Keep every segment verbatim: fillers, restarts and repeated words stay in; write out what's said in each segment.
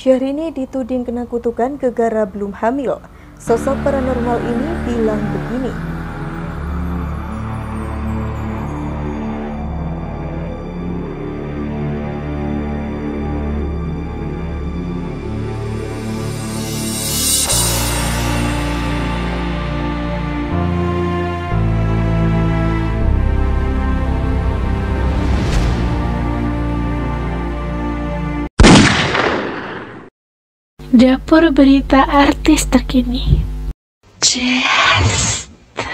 Syahrini dituding kena kutukan gegara belum hamil. Sosok paranormal ini bilang begini. Dapur berita artis terkini. Chester.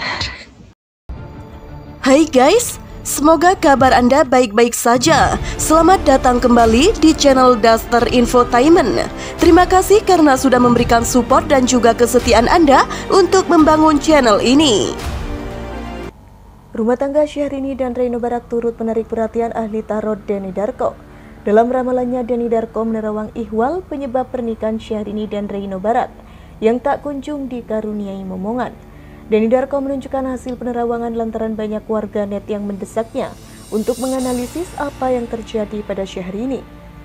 Hai guys, semoga kabar Anda baik-baik saja. Selamat datang kembali di channel Duster Infotainment. Terima kasih karena sudah memberikan support dan juga kesetiaan Anda untuk membangun channel ini. Rumah tangga Syahrini dan Reino Barak turut menarik perhatian ahli tarot Denny Darko. Dalam ramalannya, Denny Darko menerawang ihwal penyebab pernikahan Syahrini dan Reino Barak yang tak kunjung dikaruniai momongan. Denny Darko menunjukkan hasil penerawangan lantaran banyak warganet yang mendesaknya untuk menganalisis apa yang terjadi pada Syahrini.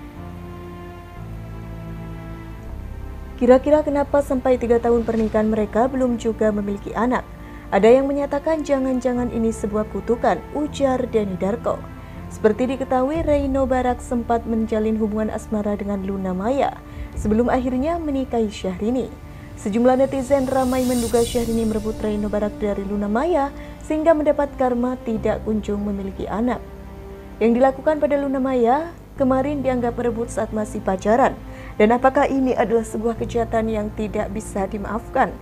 Kira-kira kenapa sampai tiga tahun pernikahan mereka belum juga memiliki anak? Ada yang menyatakan jangan-jangan ini sebuah kutukan, ujar Denny Darko. Seperti diketahui, Reino Barak sempat menjalin hubungan asmara dengan Luna Maya sebelum akhirnya menikahi Syahrini. Sejumlah netizen ramai menduga Syahrini merebut Reino Barak dari Luna Maya sehingga mendapat karma tidak kunjung memiliki anak. Yang dilakukan pada Luna Maya kemarin dianggap merebut saat masih pacaran. Dan apakah ini adalah sebuah kejahatan yang tidak bisa dimaafkan?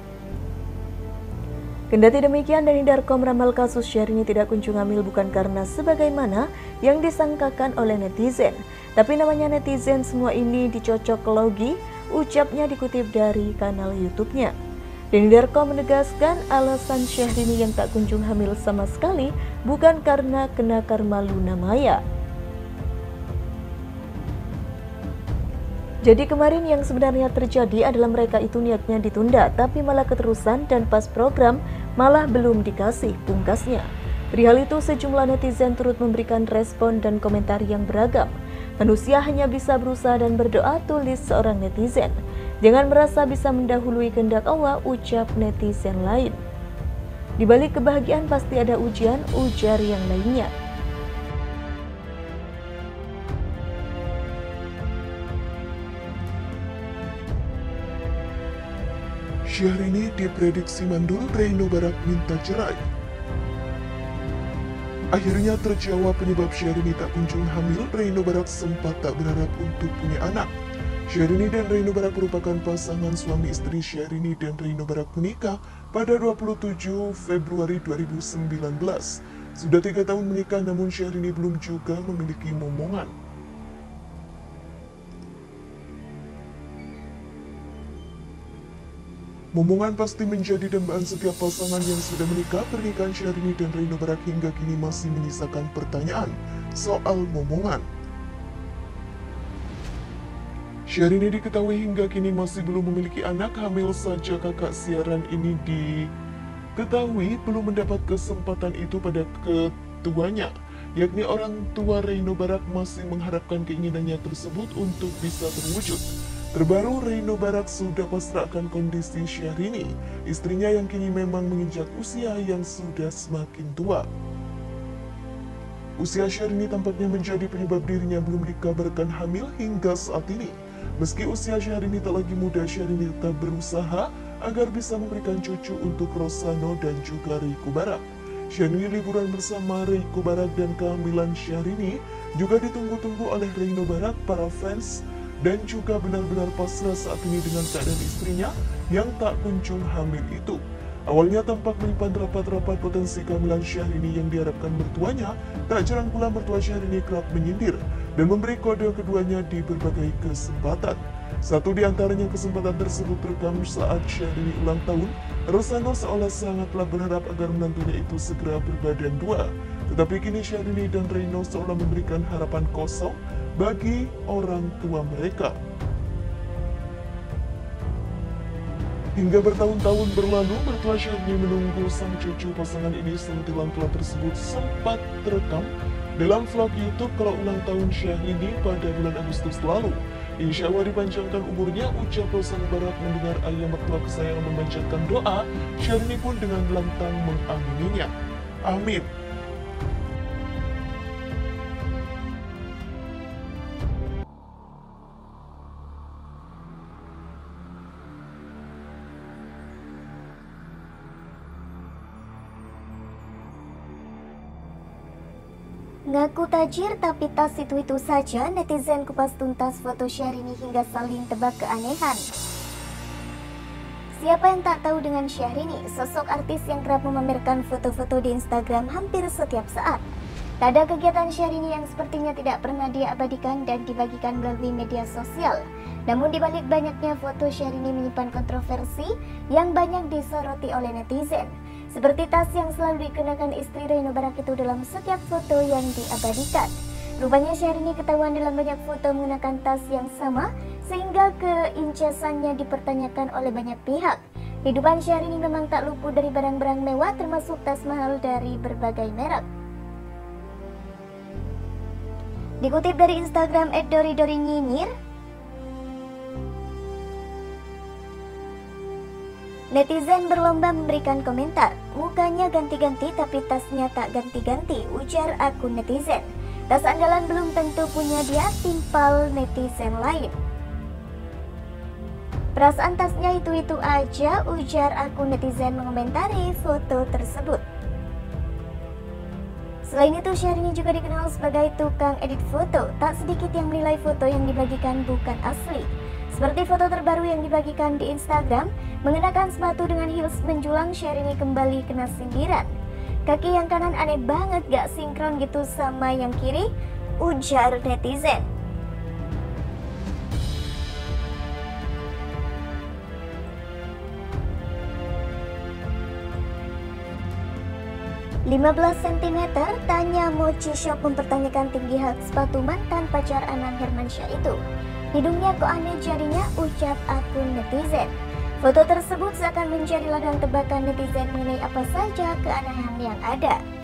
Kendati demikian, Denny Darko meramal kasus Syahrini tidak kunjung hamil bukan karena sebagaimana yang disangkakan oleh netizen. Tapi namanya netizen semua ini dicocok logi, ucapnya dikutip dari kanal YouTube-nya. Denny Darko menegaskan alasan Syahrini yang tak kunjung hamil sama sekali bukan karena kena karma Luna Maya. Jadi kemarin yang sebenarnya terjadi adalah mereka itu niatnya ditunda, tapi malah keterusan dan pas program malah belum dikasih, pungkasnya. Perihal itu sejumlah netizen turut memberikan respon dan komentar yang beragam. Manusia hanya bisa berusaha dan berdoa, tulis seorang netizen. Jangan merasa bisa mendahului kehendak Allah, ucap netizen lain. Di balik kebahagiaan pasti ada ujian, ujar yang lainnya. Syahrini diprediksi mandul, Reino Barak minta cerai. Akhirnya terjawab penyebab Syahrini tak kunjung hamil. Reino Barak sempat tak berharap untuk punya anak. Syahrini dan Reino Barak merupakan pasangan suami istri. Syahrini dan Reino Barak menikah pada dua puluh tujuh Februari dua ribu sembilan belas. Sudah tiga tahun menikah, namun Syahrini belum juga memiliki momongan. Momongan pasti menjadi dambaan setiap pasangan yang sudah menikah. Pernikahan Syahrini dan Reino Barak hingga kini masih menyisakan pertanyaan soal momongan. Syahrini diketahui hingga kini masih belum memiliki anak. Hamil saja kakak siaran ini diketahui belum mendapat kesempatan itu pada ketuanya, yakni orang tua Reino Barak masih mengharapkan keinginannya tersebut untuk bisa terwujud. Terbaru, Reino Barak sudah pasrahkan kondisi Syahrini, istrinya yang kini memang menginjak usia yang sudah semakin tua. Usia Syahrini tampaknya menjadi penyebab dirinya belum dikabarkan hamil hingga saat ini. Meski usia Syahrini tak lagi muda, Syahrini tetap berusaha agar bisa memberikan cucu untuk Rosano dan juga Reiko Barak. Syahrini liburan bersama Reiko Barak dan kehamilan Syahrini juga ditunggu-tunggu oleh Reino Barak, para fans, dan juga benar-benar pasrah saat ini dengan keadaan istrinya yang tak kunjung hamil itu. Awalnya tampak menyimpan rapat-rapat potensi kehamilan Syahrini yang diharapkan mertuanya, tak jarang pula mertua Syahrini kerap menyindir dan memberi kode keduanya di berbagai kesempatan. Satu di antaranya kesempatan tersebut terekam saat Syahrini ulang tahun. Rosano seolah sangatlah berharap agar menantunya itu segera berbadan dua. Tetapi kini Syahrini dan Reino seolah memberikan harapan kosong bagi orang tua mereka. Hingga bertahun-tahun berlalu, mertua Syahrini menunggu sang cucu pasangan ini. Sentilan-tilan tersebut sempat terekam dalam vlog YouTube kalau ulang tahun Syahrini pada bulan Agustus lalu. Insya Allah dipanjangkan umurnya, ucap Rosanno Barak. Mendengar ayah mertua kesayangan memanjatkan doa, Syahrini pun dengan lantang mengamininya. Amin. Ngaku tajir tapi tas itu-itu saja, netizen kupas tuntas foto Syahrini hingga saling tebak keanehan. Siapa yang tak tahu dengan Syahrini, sosok artis yang kerap memamerkan foto-foto di Instagram hampir setiap saat. Tak ada kegiatan Syahrini yang sepertinya tidak pernah dia abadikan dan dibagikan melalui media sosial. Namun dibalik banyaknya foto, Syahrini menyimpan kontroversi yang banyak disoroti oleh netizen. Seperti tas yang selalu dikenakan istri Reino Barak itu dalam setiap foto yang diabadikan. Rupanya Syahrini ketahuan dalam banyak foto mengenakan tas yang sama, sehingga keincasannya dipertanyakan oleh banyak pihak. Kehidupan Syahrini memang tak luput dari barang-barang mewah, termasuk tas mahal dari berbagai merek. Dikutip dari Instagram et doridori nyinyir, netizen berlomba memberikan komentar. Mukanya ganti-ganti tapi tasnya tak ganti-ganti, ujar akun netizen. Tas andalan belum tentu punya dia, timpal netizen lain. Perasaan tasnya itu-itu aja, ujar akun netizen mengomentari foto tersebut. Selain itu, Syahrini juga dikenal sebagai tukang edit foto. Tak sedikit yang menilai foto yang dibagikan bukan asli. Seperti foto terbaru yang dibagikan di Instagram, mengenakan sepatu dengan heels menjulang, Syahrini kembali kena sindiran. Kaki yang kanan aneh banget, gak sinkron gitu sama yang kiri, ujar netizen. lima belas sentimeter, tanya Mochi Shop mempertanyakan tinggi hak sepatu mantan pacar Anang Hermansyah itu. Hidungnya kok aneh jadinya, ucap akun netizen. Foto tersebut seakan menjadi ladang tebakan netizen mengenai apa saja keanehan yang ada.